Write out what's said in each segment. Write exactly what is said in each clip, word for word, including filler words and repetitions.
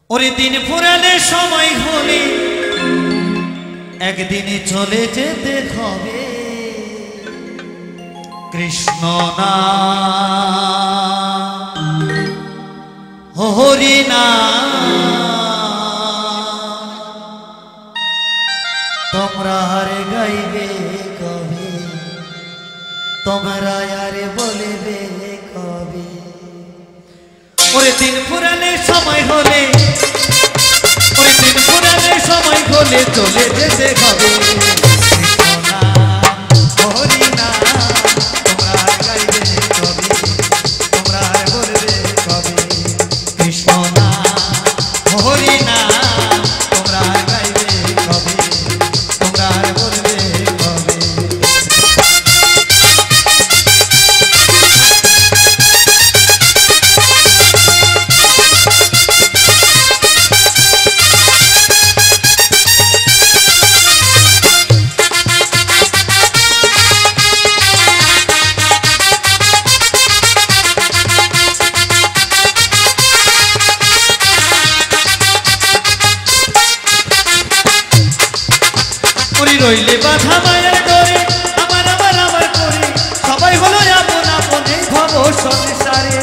ওরে দিন ফুরালে সময় হলে একদিনে চলে যেতে হবে কৃষ্ণ নাম হরি নাম তোমরা হারে গাইবে কবে তোমরা আরে বলবে কবে ওরে দিন ফুরালে সময় হলে ওরে দিন ফুরালে সময় হলে চলে যেতে হবে রইলে বাধা মায়ের ডোরে আমার আমার আমার করে সবাই হলো আপন আপন এই ভব সংসারে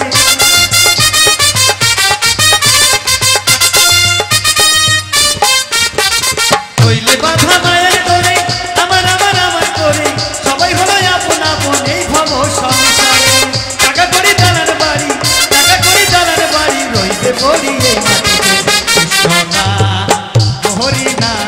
রইলে বাধা মায়ের ডোরে আমার আমার আমার করে সবাই হলো আপন আপন এই ভব সংসারে টাকা করি দালার বাড়ি টাকা করি দালার বাড়ি রইবে পড়ি এই মাটিতে কৃষ্ণ নাম হরি নাম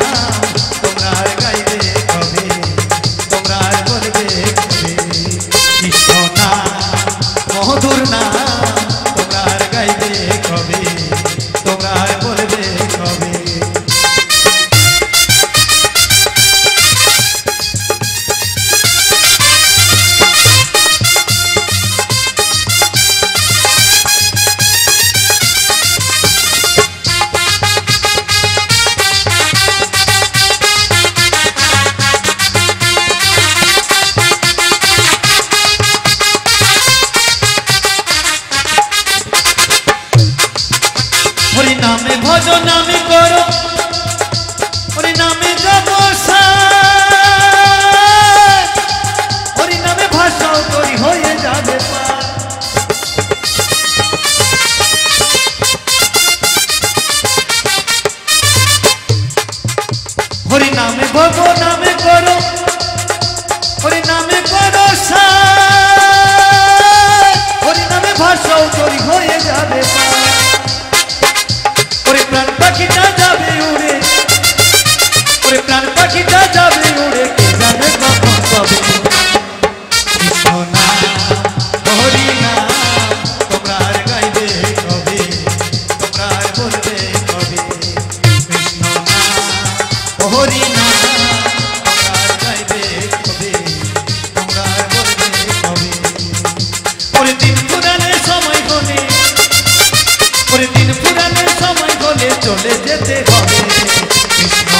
হরি নামে ভজ নামে করো হরি নামে যাব হরি নামে ভাষাও করি হয়ে যাবে হরি নামে ভজ নামে করো হরি নামে করো হরি নামে ভাষাও করি হয়ে যাবে ওরে প্রাণ পাখিটা যাবে উড়ে ওরে প্রাণ পাখিটা যাবে উড়ে কে জানে কখন কবে কৃষ্ণ নাম হরি নাম তোমরা আর গাইবে কবে তোমরা আর বলবে কবে কৃষ্ণ নাম হরি নাম তোমরা আর গাইবে কবে তোমরা আর বলবে কবে ওরে দিন ফুরালে সময় হলে ওরে দিন ফুরালে সময় হলে চলে যেতে হবে কৃষ্ণ